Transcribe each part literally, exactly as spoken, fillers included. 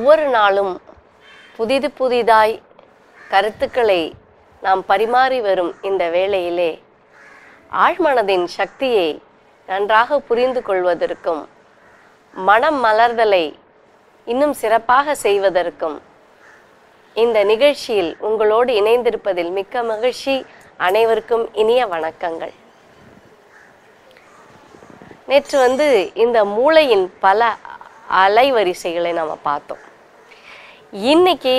ஒவ்வொரு நாளும் புதிது புதிதாய் கருத்துக்களை நாம் பரிமாறி வரும் இந்த வேளையிலே ஆழ்மனதின் சக்தியை நன்றாக புரிந்து கொள்வதற்கும் மனம் மலர்தலை இன்னும் சிறப்பாக செய்வதற்கும் இந்த நிகழ்ச்சியில் உங்களோடு இணைந்திருப்பதில் மிக்க மகிழ்ச்சி. அனைவருக்கும் இனிய வணக்கங்கள். நேற்று வந்து இந்த மூளையின் பல அலைவரிசைகளை நாம் பார்த்தோம். இன்னைக்கு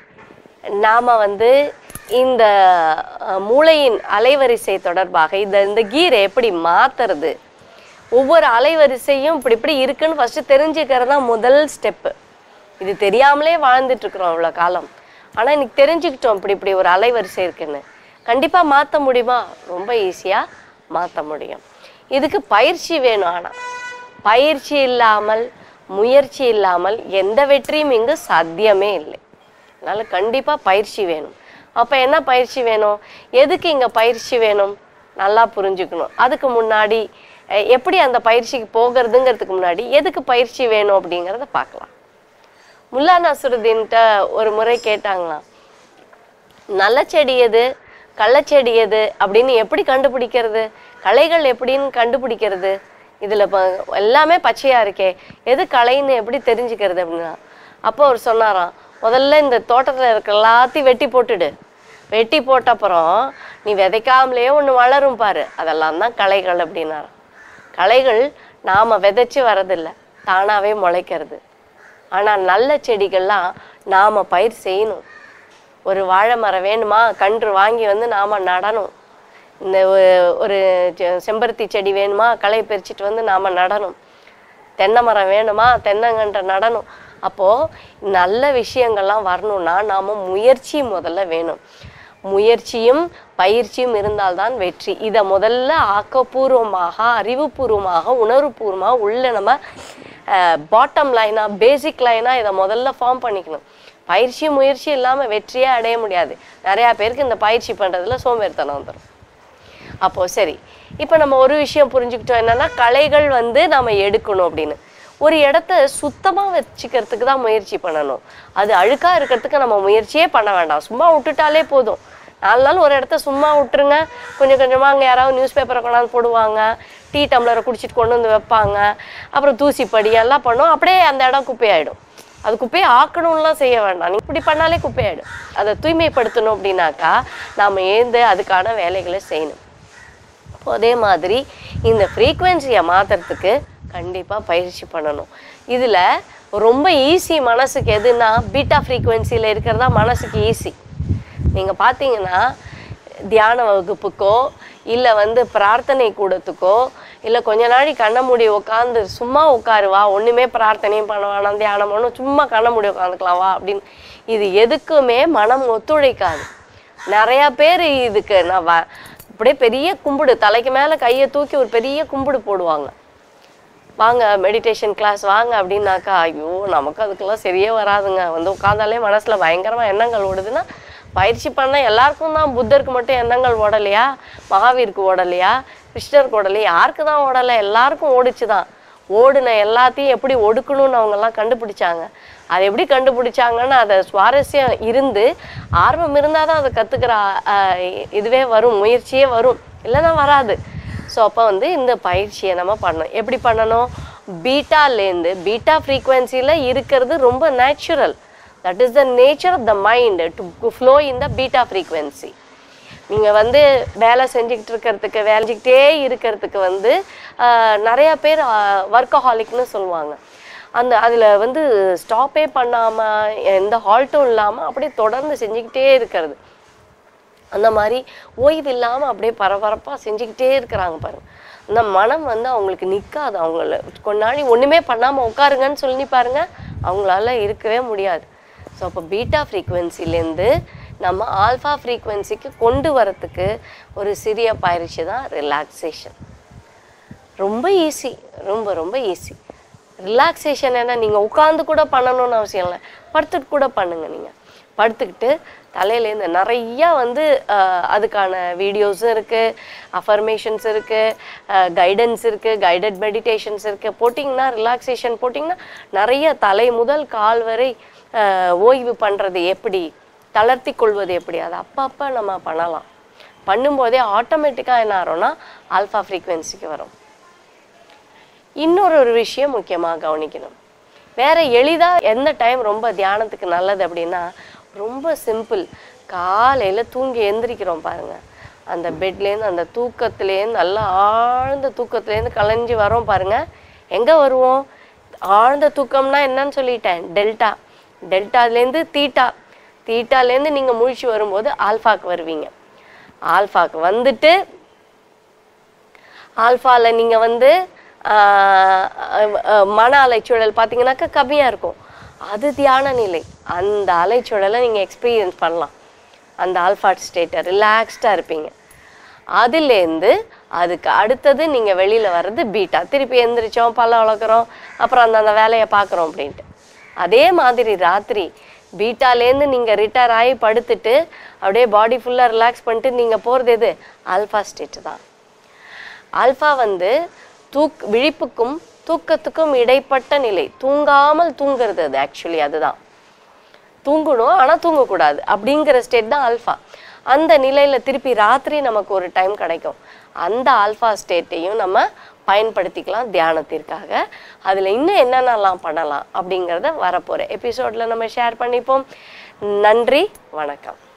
நாம் வந்து இந்த மூளையின் அலைவரிசை தொடர்பாக இந்த இந்த கீரை எப்படி மாற்றுறது, ஒவ்வொரு அலைவரிசையும் இப்படி இப்படி இருக்குன்னு ஃபஸ்ட்டு தெரிஞ்சுக்கிறது தான் முதல் ஸ்டெப்பு. இது தெரியாமலே வாழ்ந்துட்டுருக்குறோம் இவ்வளோ காலம். ஆனால் இன்னைக்கு தெரிஞ்சுக்கிட்டோம் இப்படி இப்படி ஒரு அலைவரிசை இருக்குன்னு. கண்டிப்பாக மாற்ற முடியுமா? ரொம்ப ஈஸியாக மாற்ற முடியும். இதுக்கு பயிற்சி வேணும். ஆனால் பயிற்சி இல்லாமல் முயற்சி இல்லாமல் எந்த வெற்றியும் இங்கு சாத்தியமே இல்லை. அதனால் கண்டிப்பாக பயிற்சி வேணும். அப்போ என்ன பயிற்சி வேணும்? எதுக்கு இங்கே பயிற்சி வேணும் நல்லா புரிஞ்சுக்கணும். அதுக்கு முன்னாடி எப்படி அந்த பயிற்சிக்கு போகிறதுங்கிறதுக்கு முன்னாடி எதுக்கு பயிற்சி வேணும் அப்படிங்கிறத பார்க்கலாம். முல்லா நஸ்ருதீன்கிட்ட ஒரு முறை கேட்டாங்களாம், நல்ல செடி எது கள்ளச்செடி எது அப்படின்னு எப்படி கண்டுபிடிக்கிறது, களைகள் எப்படின்னு கண்டுபிடிக்கிறது, இதில் இப்போ எல்லாமே பச்சையாக இருக்கே எது களைன்னு எப்படி தெரிஞ்சுக்கிறது அப்படின்னா, அப்போ அவர் சொன்னாராம், முதல்ல இந்த தோட்டத்தில் இருக்க எல்லாத்தையும் வெட்டி போட்டுடு, வெட்டி போட்ட அப்புறம் நீ விதைக்காமலே ஒன்று வளரும் பாரு, அதெல்லாம் தான் களைகள் அப்படின்னாராம். களைகள் நாம் விதைச்சி வரதில்லை, தானாகவே முளைக்கிறது. ஆனால் நல்ல செடிகள்லாம் நாம் பயிர் செய்யணும். ஒரு வாழை மரம் வேணுமா, கன்று வாங்கி வந்து நாம் நடணும். இந்த ஒரு செம்பருத்தி செடி வேணுமா, களை பறிச்சிட்டு வந்து நாம் நடணும். தென்னை மரம் வேணுமா, தென்னங்கன்றை நடணும். அப்போது நல்ல விஷயங்கள்லாம் வரணும்னா நாம் முயற்சி முதல்ல வேணும். முயற்சியும் பயிற்சியும் இருந்தால்தான் வெற்றி. இதை முதல்ல ஆக்கப்பூர்வமாக அறிவுபூர்வமாக உணர்வுபூர்வமாக உள்ள நம்ம பாட்டம் லைனாக பேசிக் லைனாக இதை முதல்ல ஃபார்ம் பண்ணிக்கணும். பயிற்சி முயற்சி இல்லாமல் வெற்றியே அடைய முடியாது. நிறையா பேருக்கு இந்த பயிற்சி பண்ணுறதுல சோம்பேறித்தனம் வந்துடும். அப்போது சரி, இப்போ நம்ம ஒரு விஷயம் புரிஞ்சுக்கிட்டோம், என்னென்னா களைகள் வந்து நம்ம எடுக்கணும் அப்படின்னு. ஒரு இடத்த சுத்தமாக வச்சுக்கிறதுக்கு தான் முயற்சி பண்ணணும். அது அழுக்காக இருக்கிறதுக்கு நம்ம முயற்சியே பண்ண வேண்டாம், சும்மா விட்டுட்டாலே போதும். நாலு நாள் ஒரு இடத்த சும்மா விட்டுருங்க, கொஞ்சம் கொஞ்சமாக அங்கே யாராவது நியூஸ் பேப்பரை கொண்டாந்து போடுவாங்க, டீ டம்ளரை குடிச்சிட்டு கொண்டு வந்து வைப்பாங்க, அப்புறம் தூசிப்படி எல்லாம் பண்ணும், அப்படியே அந்த இடம் குப்பையாயிடும். அது குப்பையை ஆக்கணும்லாம் செய்ய வேண்டாம், நீ இப்படி பண்ணாலே குப்பையாயிடும். அதை தூய்மைப்படுத்தணும் அப்படின்னாக்கா நாம் ஏந்து அதுக்கான வேலைகளை செய்யணும். இப்போ அதே மாதிரி இந்த ஃப்ரீக்குவென்சியை மாற்றுறதுக்கு கண்டிப்பாக பயிற்சி பண்ணணும். இதில் ரொம்ப ஈஸி மனசுக்கு எதுன்னா பீட்டா ஃப்ரீக்குவென்சியில் இருக்கிறதா மனசுக்கு ஈஸி. நீங்கள் பார்த்தீங்கன்னா தியான வகுப்புக்கோ இல்லை வந்து பிரார்த்தனை கூடத்துக்கோ இல்லை கொஞ்ச நாளை கண்ண மூடி உட்காந்து சும்மா உட்காருவா, ஒன்றுமே பிரார்த்தனையும் பண்ண வேணாம், தியானம் பண்ணணும், சும்மா கண்ண மூடி உட்காந்துக்கலாம் வா அப்படின்னு, இது எதுக்குமே மனம் ஒத்துழைக்காது. நிறையா பேர் இதுக்கு நான் வ அப்படியே பெரிய கும்பிடு தலைக்கு மேலே கையை தூக்கி ஒரு பெரிய கும்பிடு போடுவாங்க, வாங்க மெடிடேஷன் கிளாஸ் வாங்க அப்படின்னாக்கா, ஐயோ நமக்கு அதுக்கெல்லாம் சரியே வராதுங்க, வந்து உட்காந்தாலே மனசில் பயங்கரமாக எண்ணங்கள் ஓடுதுன்னா, பயிற்சி பண்ண எல்லாருக்கும் தான், புத்தருக்கு மட்டும் எண்ணங்கள் ஓடலையா, மகாவீருக்கு ஓடலையா, கிருஷ்ணருக்கு ஓடலையா, யாருக்கு தான் ஓடலை, எல்லாருக்கும் ஓடிச்சு தான். ஓடுன எல்லாத்தையும் எப்படி ஒடுக்கணும்னு அவங்கெல்லாம் கண்டுபிடிச்சாங்க. அதை எப்படி கண்டுபிடிச்சாங்கன்னு அதை சுவாரஸ்யம் இருந்து ஆர்வம் இருந்தால் தான் அதை கற்றுக்கிற இதுவே வரும், முயற்சியே வரும், இல்லைன்னா வராது. ஸோ அப்போ வந்து இந்த பயிற்சியை நம்ம பண்ணணும். எப்படி பண்ணணும்? பீட்டாலேருந்து பீட்டா ஃப்ரீக்குவென்சியில் இருக்கிறது ரொம்ப natural. That is the nature of the mind to flow in the beta frequency. நீங்கள் வந்து வேலை செஞ்சுக்கிட்டு இருக்கிறதுக்கு வேலைஞ்சிக்கிட்டே இருக்கிறதுக்கு வந்து நிறையா பேர் ஒர்க்கஹாலிக்னு சொல்லுவாங்க. அந்த அதில் வந்து ஸ்டாப்பே பண்ணாமல் எந்த ஹால்ட்டும் இல்லாமல் அப்படியே தொடர்ந்து செஞ்சுக்கிட்டே இருக்கிறது. அந்த மாதிரி ஓய்வு இல்லாமல் அப்படியே பரபரப்பாக செஞ்சுக்கிட்டே இருக்கிறாங்க பாருங்கள். அந்த மனம் வந்து அவங்களுக்கு நிற்காது. அவங்கள கொஞ்ச நாள் ஒன்றுமே பண்ணாமல் உட்காருங்கன்னு சொல்லி பாருங்கள், அவங்களால இருக்கவே முடியாது. ஸோ அப்போ பீட்டா ஃப்ரீக்குவென்சிலேருந்து நம்ம ஆல்ஃபா ஃப்ரீக்குவென்சிக்கு கொண்டு வரத்துக்கு ஒரு சிறிய பயிற்சி தான் ரிலாக்ஸேஷன். ரொம்ப ஈஸி, ரொம்ப ரொம்ப ஈஸி. ரிலாக்ஸேஷன் என்ன, நீங்கள் உட்காந்து கூட பண்ணணும்னு அவசியம் இல்லை, படுத்துட்டு கூட பண்ணுங்கள். நீங்கள் படுத்துக்கிட்டு தலையிலேருந்து நிறையா வந்து அதுக்கான வீடியோஸும் இருக்குது, அஃபர்மேஷன்ஸ் இருக்குது, கைடன்ஸ் இருக்குது, கைடட் மெடிடேஷன்ஸ் இருக்குது. போட்டிங்கன்னா ரிலாக்ஸேஷன் போட்டிங்கன்னா நிறைய தலை முதல் கால் வரை ஓய்வு பண்ணுறது எப்படி, தளர்த்தி கொள்வது எப்படி, அது அப்பப்போ நம்ம பண்ணலாம். பண்ணும்போதே ஆட்டோமேட்டிக்காக என்ன ஆகிறோம்னா ஆல்ஃபா ஃப்ரீக்வன்சிக்கு வரும். இன்னொரு ஒரு விஷயம் முக்கியமாக கவனிக்கணும். வேறு எளிதாக எந்த டைம் ரொம்ப தியானத்துக்கு நல்லது அப்படின்னா, ரொம்ப சிம்பிள். காலையில் தூங்கி எந்திரிக்கிறோம் பாருங்கள், அந்த பெட்லேருந்து அந்த தூக்கத்துலேருந்து நல்லா ஆழ்ந்த தூக்கத்துலேருந்து கலைஞ்சி வரோம் பாருங்கள். எங்கே வருவோம்? ஆழ்ந்த தூக்கம்னா என்னன்னு சொல்லிட்டேன், டெல்டா. டெல்டாலேருந்து தீட்டா, தீட்டாலேருந்து நீங்கள் முழிச்சு வரும்போது ஆல்ஃபாக்கு வருவீங்க. ஆல்ஃபாக்கு வந்துட்டு ஆல்ஃபாவில் நீங்கள் வந்து மன அலைச்சூழல் பார்த்தீங்கன்னாக்கா கம்மியாக இருக்கும், அது தியான நிலை. அந்த அலைச்சூழலை நீங்கள் எக்ஸ்பீரியன்ஸ் பண்ணலாம். அந்த ஆல்ஃபா ஸ்டேட்டை ரிலாக்ஸ்டாக இருப்பீங்க. அதுலேருந்து அதுக்கு அடுத்தது நீங்கள் வெளியில் வர்றது பீட்டா. திருப்பி எந்திரிச்சோம், பல்ல வளர்க்குறோம், அப்புறம் அந்த அந்த வேலையை பார்க்குறோம் அப்படின்ட்டு. அதே மாதிரி ராத்திரி பீட்டாலேருந்து நீங்கள் ரிட்டையர் ஆகி படுத்துட்டு அப்படியே பாடி ஃபுல்லாக ரிலாக்ஸ் பண்ணிட்டு நீங்கள் போகிறது எது? ஆல்ஃபா ஸ்டேட்டு தான். ஆல்ஃபா வந்து தூக் விழிப்புக்கும் தூக்கத்துக்கும் இடைப்பட்ட நிலை, தூங்காமல் தூங்குறது. அது ஆக்சுவலி அதுதான், தூங்கணும் ஆனால் தூங்கக்கூடாது அப்படிங்கிற ஸ்டேட் தான் ஆல்ஃபா. அந்த நிலையில் திருப்பி ராத்திரி நமக்கு ஒரு டைம் கிடைக்கும். அந்த ஆல்ஃபா ஸ்டேட்டையும் நம்ம பயன்படுத்திக்கலாம் தியானத்திற்காக. அதில் இன்னும் என்னென்னலாம் பண்ணலாம் அப்படிங்கிறத வரப்போகிற எபிசோடில் நம்ம ஷேர் பண்ணிப்போம். நன்றி, வணக்கம்.